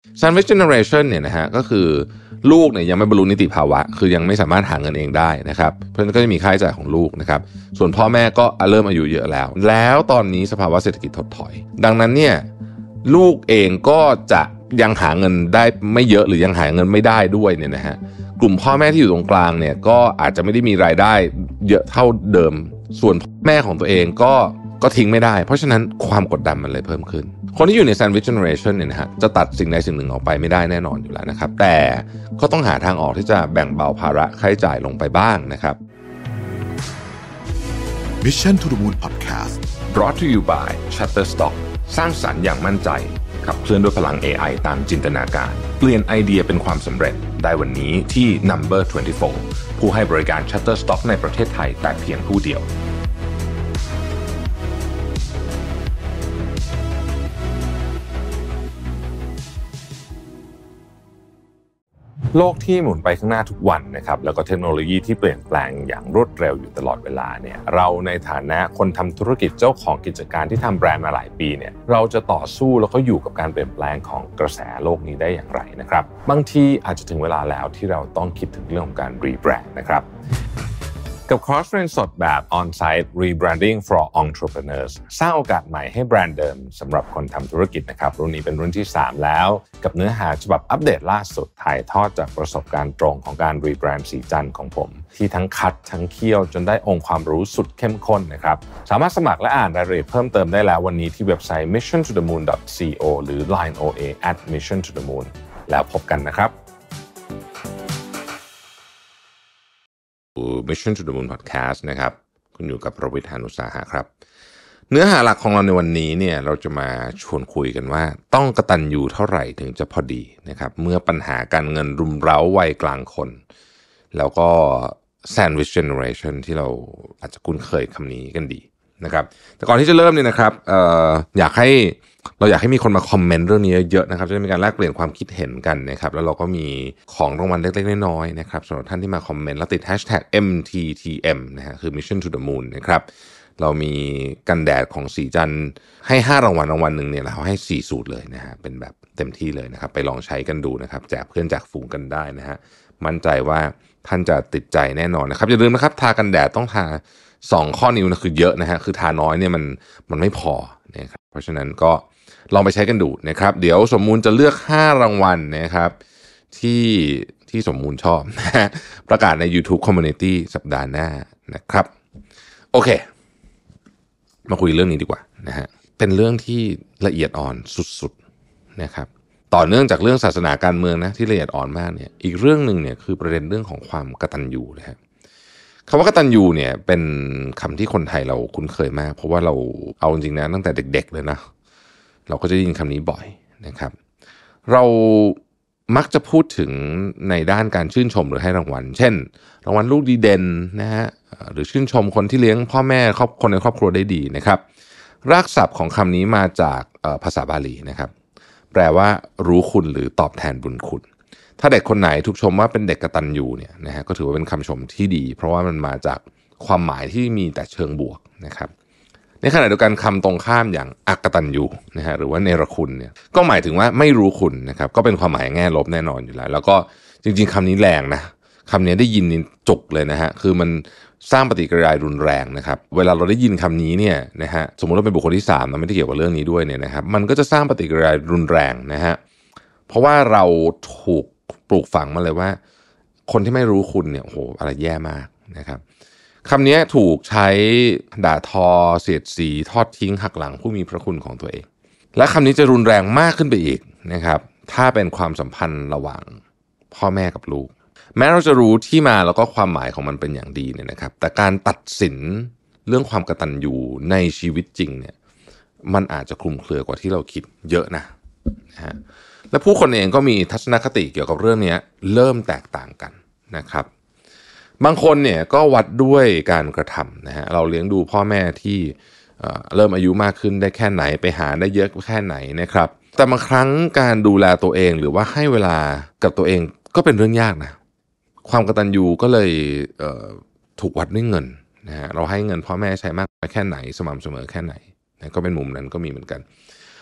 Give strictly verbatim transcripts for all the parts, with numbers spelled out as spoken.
Sandwich Generation เนี่ยนะฮะก็คือลูกเนี่ยยังไม่บรรลุนิติภาวะคือยังไม่สามารถหาเงินเองได้นะครับเพราะฉะนั้นก็จะมีค่าใช้จ่ายของลูกนะครับส่วนพ่อแม่ก็เริ่มอายุเยอะแล้วแล้วตอนนี้สภาวะเศรษฐกิจถดถอยดังนั้นเนี่ยลูกเองก็จะยังหาเงินได้ไม่เยอะหรือยังหาเงินไม่ได้ด้วยเนี่ยนะฮะกลุ่มพ่อแม่ที่อยู่ตรงกลางเนี่ยก็อาจจะไม่ได้มีรายได้เยอะเท่าเดิมส่วนแม่ของตัวเองก็ก็ทิ้งไม่ได้เพราะฉะนั้นความกดดันมันเลยเพิ่มขึ้นคนที่อยู่ใน Sandwich Generation เนี่ยนะฮะจะตัดสิ่งใดสิ่งหนึ่งออกไปไม่ได้แน่นอนอยู่แล้วนะครับแต่ก็ต้องหาทางออกที่จะแบ่งเบาภาระค่าใช้จ่ายลงไปบ้างนะครับ Mission to the Moon Podcast brought to you by Shutterstock สร้างสรรค์อย่างมั่นใจขับเคลื่อนด้วยพลัง เอ ไอ ตามจินตนาการเปลี่ยนไอเดียเป็นความสำเร็จได้วันนี้ที่ Number ยี่สิบสี่ ผู้ให้บริการ Shutterstock ในประเทศไทยแต่เพียงผู้เดียวโลกที่หมุนไปข้างหน้าทุกวันนะครับแล้วก็เทคโนโลยีที่เปลี่ยนแปลงอย่างรวดเร็วอยู่ตลอดเวลาเนี่ยเราในฐานะคนทำธุรกิจเจ้าของกิจการที่ทำแบรนด์มาหลายปีเนี่ยเราจะต่อสู้แล้วก็อยู่กับการเปลี่ยนแปลงของกระแสโลกนี้ได้อย่างไรนะครับบางทีอาจจะถึงเวลาแล้วที่เราต้องคิดถึงเรื่องของการรีแบรนด์นะครับกับคอร์สเรียนสดแบบ On-site Rebranding for Entrepreneurs สร้างโอกาสใหม่ให้แบรนด์เดิมสำหรับคนทำธุรกิจนะครับรุ่นนี้เป็นรุ่นที่สามแล้วกับเนื้อหาฉบับอัปเดตล่าสุดถ่ายทอดจากประสบการณ์ตรงของการรีแบรนด์สีจันทร์ของผมที่ทั้งคัดทั้งเคี่ยวจนได้องค์ความรู้สุดเข้มข้นนะครับสามารถสมัครและอ่านรายละเอียดเพิ่มเติมได้แล้ววันนี้ที่เว็บไซต์ มิชชั่น ทู เดอะ มูน ดอท ซี โอ หรือ ไลน์ โอ เอ แอท มิชชั่น ทู เดอะ มูน แล้วพบกันนะครับMission to the Moon Podcast นะครับคุณอยู่กับประวิทย์ หาญอุตสาหะครับเนื้อหาหลักของเราในวันนี้เนี่ยเราจะมาชวนคุยกันว่าต้องกตัญญูเท่าไหร่ถึงจะพอดีนะครับเมื่อปัญหาการเงินรุมเร้าวัยกลางคนแล้วก็ Sandwich Generation ที่เราอาจจะคุ้นเคยคำนี้กันดีนะครับแต่ก่อนที่จะเริ่มเนี่ยนะครับเอ่ออยากให้เราอยากให้มีคนมาคอมเมนต์เรื่องนี้เยอะๆนะครับจะได้มีการแลกเปลี่ยนความคิดเห็นกันนะครับแล้วเราก็มีของรางวัลเล็กๆน้อยๆนะครับสำหรับท่านที่มาคอมเมนต์แล้วติด แฮชแท็ก เอ็ม ที ที เอ็ม นะฮะคือ Mission to the Moon นะครับเรามีกันแดดของสีจันทร์ให้ห้ารางวัลรางวัลนึงเนี่ยเราให้สี่สูตรเลยนะฮะเป็นแบบเต็มที่เลยนะครับไปลองใช้กันดูนะครับแจกเพื่อนแจกฝูงกันได้นะฮะมั่นใจว่าท่านจะติดใจแน่นอนนะครับอย่าลืมนะครับทากันแดดต้องทาสองข้อนิ้วนะคือเยอะนะฮะคือทาน้อยเนี่ยมันมันไม่พอนะครับเพราะฉะนั้นก็ลองไปใช้กันดูนะครับเดี๋ยวสมมูลจะเลือกห้ารางวัลนะครับที่ที่สมมูลชอบนะฮะประกาศใน YouTube Community สัปดาห์หน้านะครับโอเคมาคุยเรื่องนี้ดีกว่านะฮะเป็นเรื่องที่ละเอียดอ่อนสุดๆนะครับต่อเนื่องจากเรื่องศาสนาการเมืองนะที่ละเอียดอ่อนมากเนี่ยอีกเรื่องนึงเนี่ยคือประเด็นเรื่องของความกตัญญูนะฮะคำว่ากตัญญูเนี่ยเป็นคำที่คนไทยเราคุ้นเคยมากเพราะว่าเราเอาจริงๆนะตั้งแต่เด็กๆเลยนะเราก็จะได้ยินคำนี้บ่อยนะครับเรามักจะพูดถึงในด้านการชื่นชมหรือให้รางวัลเช่นรางวัลลูกดีเด่นนะฮะหรือชื่นชมคนที่เลี้ยงพ่อแม่ครอบคนในครอบครัวได้ดีนะครับรากศัพท์ของคำนี้มาจากภาษาบาลีนะครับแปลว่ารู้คุณหรือตอบแทนบุญคุณถ้าเด็กคนไหนถูกชมว่าเป็นเด็กกตัญญูเนี่ยนะฮะก็ถือว่าเป็นคำชมที่ดีเพราะว่ามันมาจากความหมายที่มีแต่เชิงบวกนะครับในขณะเดียวกันคำตรงข้ามอย่างอกตัญญูนะฮะหรือว่าเนรคุณเนี่ยก็หมายถึงว่าไม่รู้คุณนะครับก็เป็นความหมายแง่ลบแน่นอนอยู่แล้วแล้วก็จริงๆคำนี้แรงนะคำนี้ได้ยินจุกเลยนะฮะคือมันสร้างปฏิกิริยารุนแรงนะครับเวลาเราได้ยินคำนี้เนี่ยนะฮะสมมติว่าเป็นบุคคลที่สามนะไม่ได้เกี่ยวกับเรื่องนี้ด้วยเนี่ยนะครับมันก็จะสร้างปฏิกิริยารุนแรงนะฮะเพราะว่าเราถูกปลูกฝังมาเลยว่าคนที่ไม่รู้คุณเนี่ยโอ้โหอะไรแย่มากนะครับคำนี้ถูกใช้ด่าทอเสียดสีทอดทิ้งหักหลังผู้มีพระคุณของตัวเองและคำนี้จะรุนแรงมากขึ้นไปอีกนะครับถ้าเป็นความสัมพันธ์ระหว่างพ่อแม่กับลูกแม้เราจะรู้ที่มาแล้วก็ความหมายของมันเป็นอย่างดีเนี่ยนะครับแต่การตัดสินเรื่องความกตัญญูในชีวิตจริงเนี่ยมันอาจจะคลุมเครือกว่าที่เราคิดเยอะนะนะฮะและผู้คนเองก็มีทัศนคติเกี่ยวกับเรื่องนี้เริ่มแตกต่างกันนะครับบางคนเนี่ยก็วัดด้วยการกระทำนะฮะเราเลี้ยงดูพ่อแม่ที่เริ่มอายุมากขึ้นได้แค่ไหนไปหาได้เยอะแค่ไหนนะครับแต่บางครั้งการดูแลตัวเองหรือว่าให้เวลากับตัวเองก็เป็นเรื่องยากนะความกตัญญูก็เลยเอ่อถูกวัดด้วยเงินนะฮะเราให้เงินพ่อแม่ใช้มากแค่ไหนสม่ำเสมอแค่ไหนนะก็เป็นมุมนั้นก็มีเหมือนกัน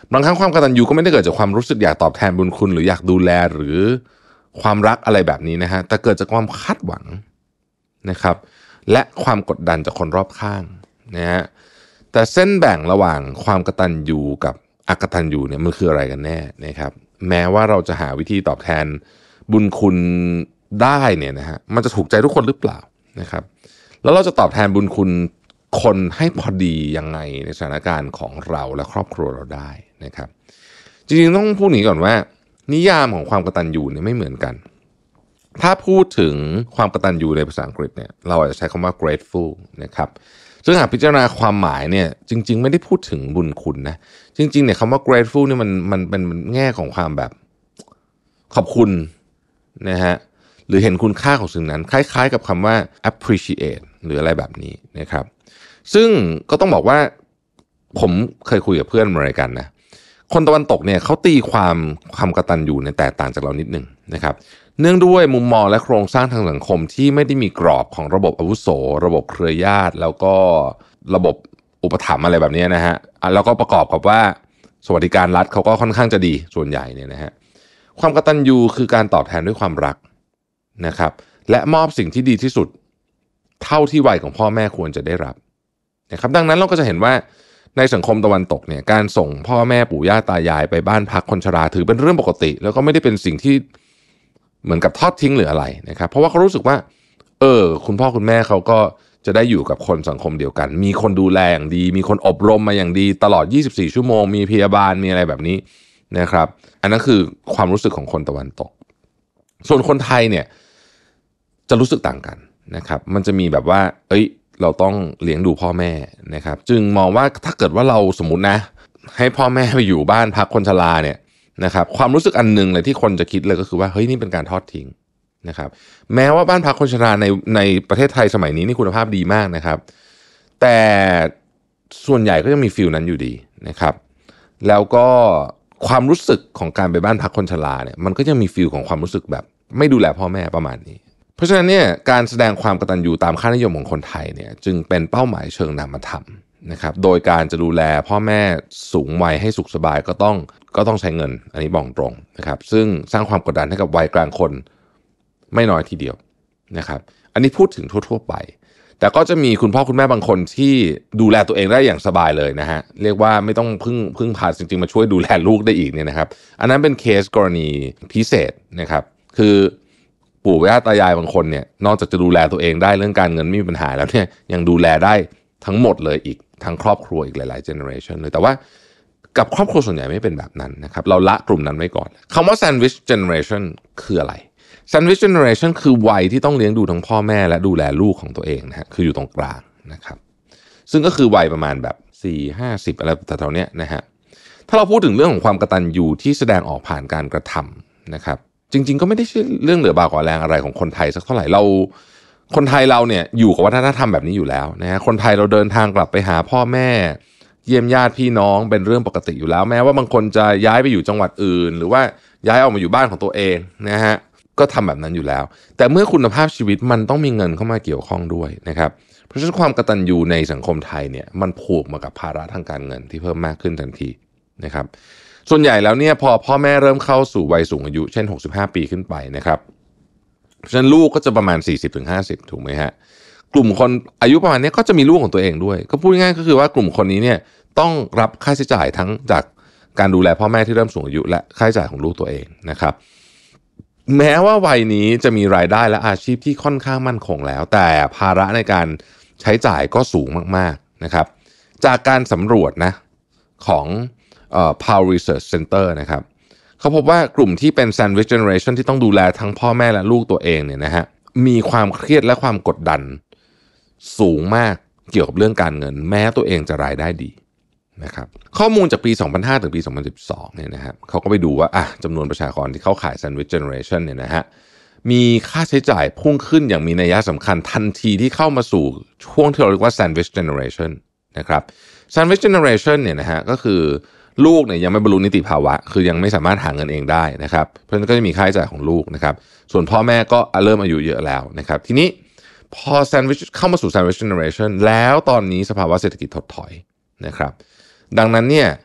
บางครั้งความกตัญญูก็ไม่ได้เกิดจากความรู้สึกอยากตอบแทนบุญคุณหรืออยากดูแลหรือความรักอะไรแบบนี้นะฮะแต่เกิดจากความคาดหวังนะครับและความกดดันจากคนรอบข้างนะฮะแต่เส้นแบ่งระหว่างความกตัญญูกับอกตัญญูเนี่ยมันคืออะไรกันแน่นะครับแม้ว่าเราจะหาวิธีตอบแทนบุญคุณได้เนี่ยนะฮะมันจะถูกใจทุกคนหรือเปล่านะครับแล้วเราจะตอบแทนบุญคุณคนให้พอดียังไงในสถานการณ์ของเราและครอบครัวเราได้นะครับจริงๆต้องพูดอย่างนี้ก่อนว่านิยามของความกตัญญูเนี่ยไม่เหมือนกันถ้าพูดถึงความกตัญญูในภาษาอังกฤษเนี่ยเราอาจจะใช้คำว่า grateful นะครับซึ่งหากพิจารณาความหมายเนี่ยจริงๆไม่ได้พูดถึงบุญคุณนะจริงๆเนี่ยคำว่า grateful เนี่ยมันมันเป็นแง่ของความแบบขอบคุณนะฮะหรือเห็นคุณค่าของสิ่งนั้นคล้ายๆกับคำว่า appreciate หรืออะไรแบบนี้นะครับซึ่งก็ต้องบอกว่าผมเคยคุยกับเพื่อนอเมริกันนะคนตะวันตกเนี่ยเขาตีความความกตัญญูเนี่ยแตกต่างจากเรานิดนึงนะครับเนื่องด้วยมุมมองและโครงสร้างทางสังคมที่ไม่ได้มีกรอบของระบบอาวุโสระบบเครือญาติแล้วก็ระบบอุปถัมภ์อะไรแบบนี้นะฮะแล้วก็ประกอบกับว่าสวัสดิการรัฐเขาก็ค่อนข้างจะดีส่วนใหญ่เนี่ยนะฮะความกตัญญูคือการตอบแทนด้วยความรักนะครับและมอบสิ่งที่ดีที่สุดเท่าที่วัยของพ่อแม่ควรจะได้รับนะครับดังนั้นเราก็จะเห็นว่าในสังคมตะวันตกเนี่ยการส่งพ่อแม่ปู่ย่าตายายไปบ้านพักคนชราถือเป็นเรื่องปกติแล้วก็ไม่ได้เป็นสิ่งที่เหมือนกับทอดทิ้งหรืออะไรนะครับเพราะว่าเขารู้สึกว่าเออคุณพ่อคุณแม่เขาก็จะได้อยู่กับคนสังคมเดียวกันมีคนดูแลอย่างดีมีคนอบรมมาอย่างดีตลอดยี่สิบสี่ชั่วโมงมีพยาบาลมีอะไรแบบนี้นะครับอันนั้นคือความรู้สึกของคนตะวันตกส่วนคนไทยเนี่ยจะรู้สึกต่างกันนะครับมันจะมีแบบว่าเอ้ยเราต้องเลี้ยงดูพ่อแม่นะครับจึงมองว่าถ้าเกิดว่าเราสมมุตินะให้พ่อแม่ไปอยู่บ้านพักคนชราเนี่ยนะครับความรู้สึกอันนึงเลยที่คนจะคิดเลยก็คือว่าเฮ้ยนี่เป็นการทอดทิ้งนะครับแม้ว่าบ้านพักคนชราในในประเทศไทยสมัยนี้นี่คุณภาพดีมากนะครับแต่ส่วนใหญ่ก็ยังมีฟีลนั้นอยู่ดีนะครับแล้วก็ความรู้สึกของการไปบ้านพักคนชราเนี่ยมันก็ยังมีฟีลของความรู้สึกแบบไม่ดูแลพ่อแม่ประมาณนี้เพราะฉะนั้นเนี่ยการแสดงความกตัญญูตามค่านิยมของคนไทยเนี่ยจึงเป็นเป้าหมายเชิงนามธรรมนะครับโดยการจะดูแลพ่อแม่สูงวัยให้สุขสบายก็ต้องก็ต้องใช้เงินอันนี้บอกตรงนะครับซึ่งสร้างความกดดันให้กับวัยกลางคนไม่น้อยทีเดียวนะครับอันนี้พูดถึงทั่วๆไปแต่ก็จะมีคุณพ่อคุณแม่บางคนที่ดูแลตัวเองได้อย่างสบายเลยนะฮะเรียกว่าไม่ต้องพึ่งพึ่งพาจริงๆมาช่วยดูแลลูกได้อีกเนี่ยนะครับอันนั้นเป็นเคสกรณีพิเศษนะครับคือปู่ย่าตายายบางคนเนี่ยนอกจากจะดูแลตัวเองได้เรื่องการเงินไม่มีปัญหาแล้วเนี่ยยังดูแลได้ทั้งหมดเลยอีกทั้งครอบครัวอีกหลายๆเจเนอเรชันเลยแต่ว่ากับครอบครัวส่วนใหญ่ไม่เป็นแบบนั้นนะครับเราละกลุ่มนั้นไว้ก่อนคำว่า sandwich generation คืออะไร sandwich generation คือวัยที่ต้องเลี้ยงดูทั้งพ่อแม่และดูแลลูกของตัวเองนะฮะคืออยู่ตรงกลางนะครับซึ่งก็คือวัยประมาณแบบสี่ ห้าสิบอะไรแถวๆเนี้ยนะฮะถ้าเราพูดถึงเรื่องของความกตัญญูที่แสดงออกผ่านการกระทำนะครับจริงๆก็ไม่ได้ใช่เรื่องเหลือบากกว่าแรงอะไรของคนไทยสักเท่าไหร่เราคนไทยเราเนี่ยอยู่กับวัฒนธรรมแบบนี้อยู่แล้วนะฮะคนไทยเราเดินทางกลับไปหาพ่อแม่เยี่ยมญาติพี่น้องเป็นเรื่องปกติอยู่แล้วแม้ว่าบางคนจะย้ายไปอยู่จังหวัดอื่นหรือว่าย้ายออกมาอยู่บ้านของตัวเองนะฮะก็ทำแบบนั้นอยู่แล้วแต่เมื่อคุณภาพชีวิตมันต้องมีเงินเข้ามาเกี่ยวข้องด้วยนะครับเพราะฉะนั้นความกตัญญูในสังคมไทยเนี่ยมันผูกมากับภาระทางการเงินที่เพิ่มมากขึ้นทันทีนะครับส่วนใหญ่แล้วเนี่ยพอพ่อแม่เริ่มเข้าสู่วัยสูงอายุเช่นหกสิบห้าปีขึ้นไปนะครับเพราะฉะนั้นลูกก็จะประมาณ สี่สิบถึงห้าสิบ ถูกไหมฮะกลุ่มคนอายุประมาณนี้ก็จะมีลูกของตัวเองด้วยก็พูดง่ายๆก็คือว่ากลุ่มคนนี้เนี่ยต้องรับค่าใช้จ่ายทั้งจากการดูแลพ่อแม่ที่เริ่มสูงอายุและค่าใช้จ่ายของลูกตัวเองนะครับแม้ว่าวัยนี้จะมีรายได้และอาชีพที่ค่อนข้างมั่นคงแล้วแต่ภาระในการใช้จ่ายก็สูงมากๆนะครับจากการสำรวจนะของเอ่อ Pew Research Center นะครับเขาพบว่ากลุ่มที่เป็น Sandwich Generation ที่ต้องดูแลทั้งพ่อแม่และลูกตัวเองเนี่ยนะฮะมีความเครียดและความกดดันสูงมากเกี่ยวกับเรื่องการเงินแม้ตัวเองจะรายได้ดีนะครับข้อมูลจากปี สองพันห้า ถึงปี สองพันสิบสอง เนี่ยนะครับเขาก็ไปดูว่าอ่ะจำนวนประชากรที่เข้าข่าย Sandwich Generation เนี่ยนะฮะมีค่าใช้จ่ายพุ่งขึ้นอย่างมีนัยสำคัญทันทีที่เข้ามาสู่ช่วงที่เราเรียกว่า Sandwich Generation นะครับ Sandwich Generation เนี่ยนะฮะก็คือลูกเนี่ยยังไม่บรรลุนิติภาวะคือยังไม่สามารถหาเงินเองได้นะครับเพราะฉะนั้นก็จะมีค่าใช้จ่ายของลูกนะครับส่วนพ่อแม่ก็เริ่มอายุเยอะแล้วนะครับทีนี้พอ Sandwich เข้ามาสู่ Sandwich Generation แล้วตอนนี้สภาวะเศรษฐกิจถดถอยนะครับดังนั้นเนี่ย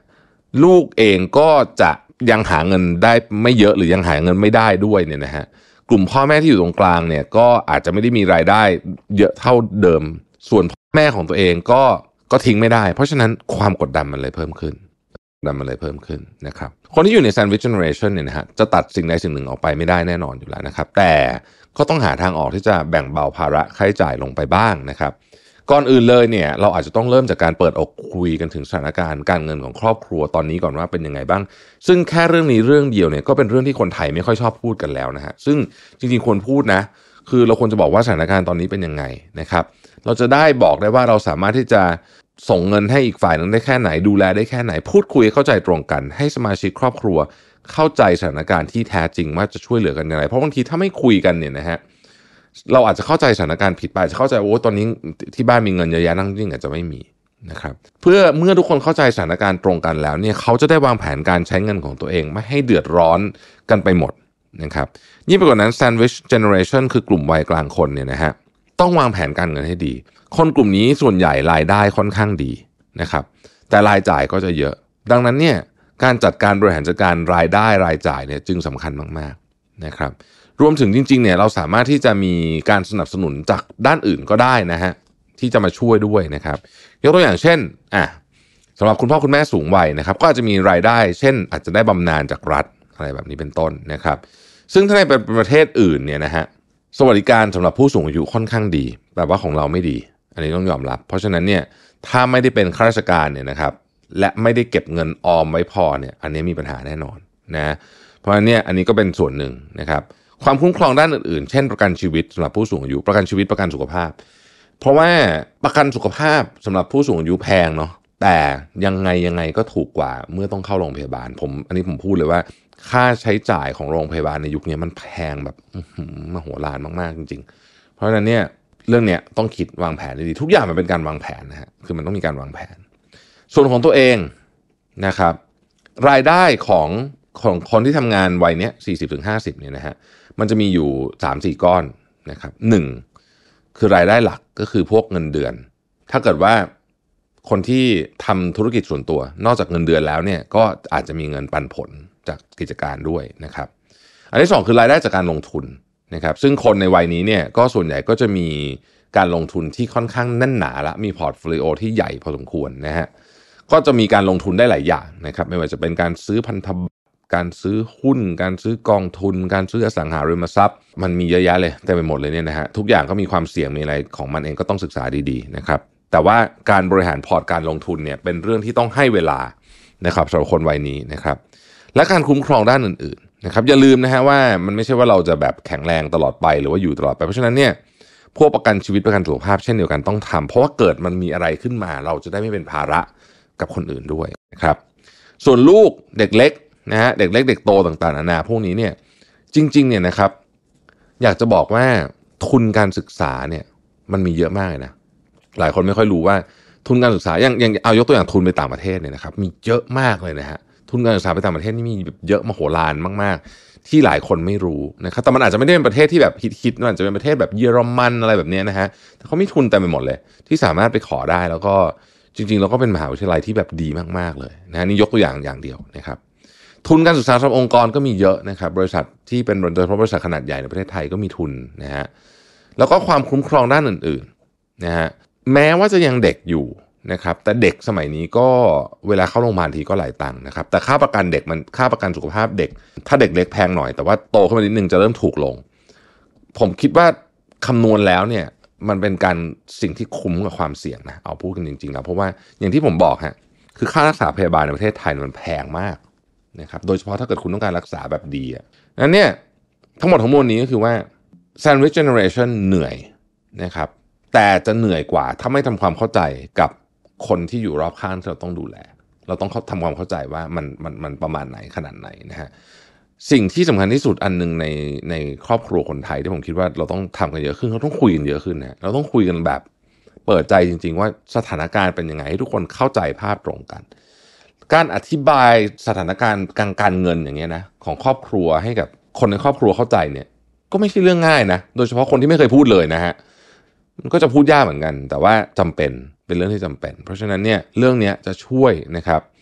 ลูกเองก็จะยังหาเงินได้ไม่เยอะหรือยังหาเงินไม่ได้ด้วยเนี่ยนะฮะกลุ่มพ่อแม่ที่อยู่ตรงกลางเนี่ยก็อาจจะไม่ได้มีรายได้เยอะเท่าเดิมส่วนพ่อแม่ของตัวเองก็ก็ทิ้งไม่ได้เพราะฉะนั้นความกดดันมันเลยเพิ่มขึ้นดันมันเลยเพิ่มขึ้นนะครับคนที่อยู่ใน Sandwich Generation เนี่ยนะฮะจะตัดสิ่งใดสิ่งหนึ่งออกไปไม่ได้แน่นอนอยู่แล้วนะครับแต่ก็ต้องหาทางออกที่จะแบ่งเบาภาระค่าใช้จ่ายลงไปบ้างนะครับก่อนอื่นเลยเนี่ยเราอาจจะต้องเริ่มจากการเปิดอกคุยกันถึงสถานการณ์การเงินของครอบครัวตอนนี้ก่อนว่าเป็นยังไงบ้างซึ่งแค่เรื่องนี้เรื่องเดียวเนี่ยก็เป็นเรื่องที่คนไทยไม่ค่อยชอบพูดกันแล้วนะฮะซึ่งจริงๆควรพูดนะคือเราควรจะบอกว่าสถานการณ์ตอนนี้เป็นยังไงนะครับเราจะได้บอกได้ว่าเราสามารถที่จะส่งเงินให้อีกฝ่ายนึงได้แค่ไหนดูแลได้แค่ไหนพูดคุยเข้าใจตรงกันให้สมาชิกครอบครัวเข้าใจสถานการณ์ที่แท้จริงว่าจะช่วยเหลือกันอย่างไรเพราะบางทีถ้าไม่คุยกันเนี่ยนะฮะเราอาจจะเข้าใจสถานการณ์ผิดไปจะเข้าใจโอ้ตอนนี้ที่บ้านมีเงินเยอะแยะนั่งจริงอาจจะไม่มีนะครับเพื่อเมื่อทุกคนเข้าใจสถานการณ์ตรงกันแล้วเนี่ยเขาจะได้วางแผนการใช้เงินของตัวเองไม่ให้เดือดร้อนกันไปหมดนะครับยิ่งไปกว่านั้น Sandwich Generation คือกลุ่มวัยกลางคนเนี่ยนะฮะต้องวางแผนการเงินให้ดีคนกลุ่มนี้ส่วนใหญ่รายได้ค่อนข้างดีนะครับแต่รายจ่ายก็จะเยอะดังนั้นเนี่ยการจัดการบริหารจัดการรายได้รายจ่ายเนี่ยจึงสำคัญมากๆนะครับรวมถึงจริงๆเนี่ยเราสามารถที่จะมีการสนับสนุนจากด้านอื่นก็ได้นะฮะที่จะมาช่วยด้วยนะครับยกตัวอย่างเช่นอ่ะสำหรับคุณพ่อคุณแม่สูงวัยนะครับก็อาจจะมีรายได้เช่นอาจจะได้บำนาญจากรัฐอะไรแบบนี้เป็นต้นนะครับซึ่งถ้าในประเทศอื่นเนี่ยนะฮะสวัสดิการสำหรับผู้สูงอายุค่อนข้างดีแต่ว่าของเราไม่ดีอันนี้ต้องยอมรับเพราะฉะนั้นเนี่ยถ้าไม่ได้เป็นข้าราชการเนี่ยนะครับและไม่ได้เก็บเงินออมไว้พอเนี่ยอันนี้มีปัญหาแน่นอนนะเพราะฉะนั้นเนี่ยอันนี้ก็เป็นส่วนหนึ่งนะครับความคุ้มครองด้านอื่นๆเช่นประกันชีวิตสำหรับผู้สูงอายุประกันชีวิตประกันสุขภาพเพราะว่าประกันสุขภาพสำหรับผู้สูงอายุแพงเนาะแต่ยังไงยังไงก็ถูกกว่าเมื่อต้องเข้าโรงพยาบาลผมอันนี้ผมพูดเลยว่าค่าใช้จ่ายของโรงพยาบาลในยุคนี้มันแพงแบบมโหฬารมากๆจริงๆเพราะฉะนั้นเนี่ยเรื่องเนี้ยต้องคิดวางแผนดีๆทุกอย่างมันเป็นการวางแผนนะฮะคือมันต้องมีการวางแผนส่วนของตัวเองนะครับรายได้ของของคนที่ทำงานวัยเนี้ย สี่สิบถึงห้าสิบ เนี่ยนะฮะมันจะมีอยู่ สามสี่ ก้อนนะครับหนึ่งคือรายได้หลักก็คือพวกเงินเดือนถ้าเกิดว่าคนที่ทำธุรกิจส่วนตัวนอกจากเงินเดือนแล้วเนี่ยก็อาจจะมีเงินปันผลจากกิจการด้วยนะครับอันที่สองคือรายได้จากการลงทุนนะครับซึ่งคนในวัยนี้เนี่ยก็ส่วนใหญ่ก็จะมีการลงทุนที่ค่อนข้างแน่นหนาและมีพอร์ตโฟลิโอที่ใหญ่พอสมควรนะฮะก็จะมีการลงทุนได้หลายอย่างนะครับไม่ว่าจะเป็นการซื้อพันธบัตรการซื้อหุ้นการซื้อกองทุนการซื้ออสังหาริมทรัพย์มันมีเยอะแยะเลยเต็มไปหมดเลยเนี่ยนะฮะทุกอย่างก็มีความเสี่ยงมีอะไรของมันเองก็ต้องศึกษาดีๆนะครับแต่ว่าการบริหารพอร์ตการลงทุนเนี่ยเป็นเรื่องที่ต้องให้เวลานะครับสำหรับคนวัยนี้นะครับและการคุ้มครองด้านอื่นๆนะครับอย่าลืมนะฮะว่ามันไม่ใช่ว่าเราจะแบบแข็งแรงตลอดไปหรือว่าอยู่ตลอดไปเพราะฉะนั้นเนี่ยพวกประกันชีวิตประกันสุขภาพเช่นเดียวกันต้องทำเพราะว่าเกิดมันมีอะไรขึ้นมาเราจะได้ไม่เป็นภาระกับคนอื่นด้วยนะครับส่วนลูกเด็กเล็กนะฮะเด็กเล็กเด็กโตต่างๆนานาพวกนี้เนี่ยจริงๆเนี่ยนะครับอยากจะบอกว่าทุนการศึกษาเนี่ยมันมีเยอะมากเลยนะหลายคนไม่ค่อยรู้ว่าทุนการศึกษาอย่างอย่างเอายกตัวอย่างทุนไปต่างประเทศเนี่ยนะครับมีเยอะมากเลยนะฮะทุนการศึกษาไปต่างประเทศนี่มีเยอะมโหฬารมากๆที่หลายคนไม่รู้นะครับแต่มันอาจจะไม่ได้เป็นประเทศที่แบบฮิตๆมันอาจจะเป็นประเทศแบบเยอรมันอะไรแบบนี้นะฮะแต่เขามีทุนเต็มไปหมดเลยที่สามารถไปขอได้แล้วก็จริงๆเราก็เป็นมหาวิทยาลัยที่แบบดีมากๆเลยนะนี่ยกตัวอย่างอย่างเดียวนะครับทุนการศึกษาสำหรับองค์กรก็มีเยอะนะครับบริษัทที่เป็นโดยเฉพาะบริษัทขนาดใหญ่ในประเทศไทยก็มีทุนนะฮะแล้วก็ความคุ้มครองด้านอื่นๆนะฮะแม้ว่าจะยังเด็กอยู่นะครับแต่เด็กสมัยนี้ก็เวลาเข้าโรงพยาบาลทีก็หลายตังค์นะครับแต่ค่าประกันเด็กมันค่าประกันสุขภาพเด็กถ้าเด็กเล็กแพงหน่อยแต่ว่าโตขึ้นมานิดนึงจะเริ่มถูกลงผมคิดว่าคำนวณแล้วเนี่ยมันเป็นการสิ่งที่คุ้มกับความเสี่ยงนะเอาพูดกันจริงๆแล้วเพราะว่าอย่างที่ผมบอกฮะคือค่ารักษาพยาบาลในประเทศไทยมันแพงมากนะครับโดยเฉพาะถ้าเกิดคุณต้องการรักษาแบบดีอ่ะนั้นเนี่ยทั้งหมดทั้งมวลนี้ก็คือว่า Sandwich Generation เหนื่อยนะครับแต่จะเหนื่อยกว่าถ้าไม่ทำความเข้าใจกับคนที่อยู่รอบข้างที่เราต้องดูแลเราต้องทำความเข้าใจว่ามันมันมันประมาณไหนขนาดไหนนะฮะสิ่งที่สำคัญที่สุดอันนึงในในครอบครัวคนไทยที่ผมคิดว่าเราต้องทำกันเยอะขึ้นเราต้องคุยกันเยอะขึ้นนะเราต้องคุยกันแบบเปิดใจจริงๆว่าสถานการณ์เป็นยังไงให้ทุกคนเข้าใจภาพตรงกันการอธิบายสถานการณ์การการเงินอย่างเงี้ยนะของครอบครัวให้กับคนในครอบครัวเข้าใจเนี่ยก็ไม่ใช่เรื่องง่ายนะโดยเฉพาะคนที่ไม่เคยพูดเลยนะฮะมันก็จะพูดยากเหมือนกันแต่ว่าจำเป็นเป็นเรื่องที่จำเป็นเพราะฉะนั้นเนี่ยเรื่องนี้จะช่วยนะครับ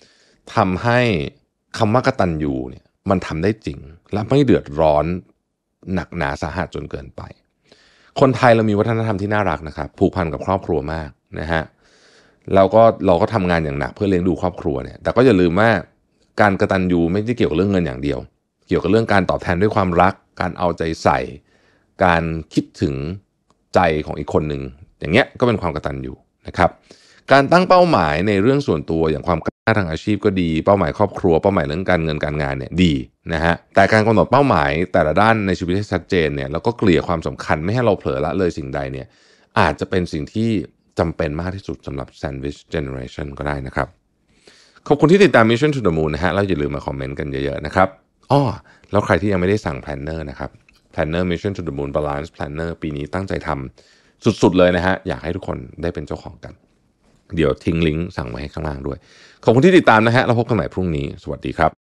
ทำให้คำว่ากตัญญูเนี่ยมันทำได้จริงและไม่เดือดร้อนหนักหนาสาหัสจนเกินไปคนไทยเรามีวัฒนธรรมที่น่ารักนะครับผูกพันกับครอบครัวมากนะฮะเราก็เราก็ทำงานอย่างหนักเพื่อเลี้ยงดูครอบครัวเนี่ยแต่ก็อย่าลืมว่าการกตัญญูไม่ได้เกี่ยวกับเรื่องเงินอย่างเดียวเกี่ยวกับเรื่องการตอบแทนด้วยความรักการเอาใจใส่การคิดถึงใจของอีกคนหนึ่งอย่างเงี้ยก็เป็นความกตัญญูนะครับการตั้งเป้าหมายในเรื่องส่วนตัวอย่างความก้าวหน้าทางอาชีพก็ดีเป้าหมายครอบครัวเป้าหมายเรื่องการเงินการงานเนี่ยดีนะฮะแต่การกำหนดเป้าหมายแต่ละด้านในชีวิตให้ชัดเจนเนี่ยแล้วก็เกลี่ยความสำคัญไม่ให้เราเผลอละเลยสิ่งใดเนี่ยอาจจะเป็นสิ่งที่จำเป็นมากที่สุดสำหรับ Sandwich Generation ก็ได้นะครับขอบคุณที่ติดตาม Mission to the Moon นะฮะแล้วอย่าลืมมาคอมเมนต์กันเยอะๆนะครับอ้อแล้วใครที่ยังไม่ได้สั่ง Planner นะครับ Planner Mission to the Moon Balance Planner ปีนี้ตั้งใจทำสุดๆเลยนะฮะอยากให้ทุกคนได้เป็นเจ้าของกันเดี๋ยวทิ้งลิงก์สั่งไว้ให้ข้างล่างด้วยขอบคุณที่ติดตามนะฮะแล้วพบกันใหม่พรุ่งนี้สวัสดีครับ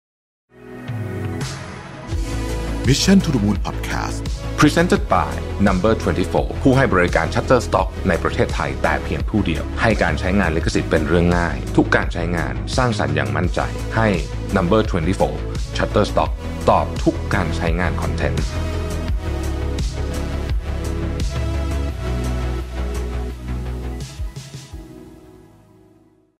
Mission to the Moon Podcast Presented by Number ยี่สิบสี่ ผู้ให้บริการ Shutterstock ในประเทศไทยแต่เพียงผู้เดียวให้การใช้งานลิขสิทธิ์เป็นเรื่องง่ายทุกการใช้งานสร้างสรรค์อย่างมั่นใจให้ Number ยี่สิบสี่ Shutterstock ตอบทุกการใช้งานคอนเทนต์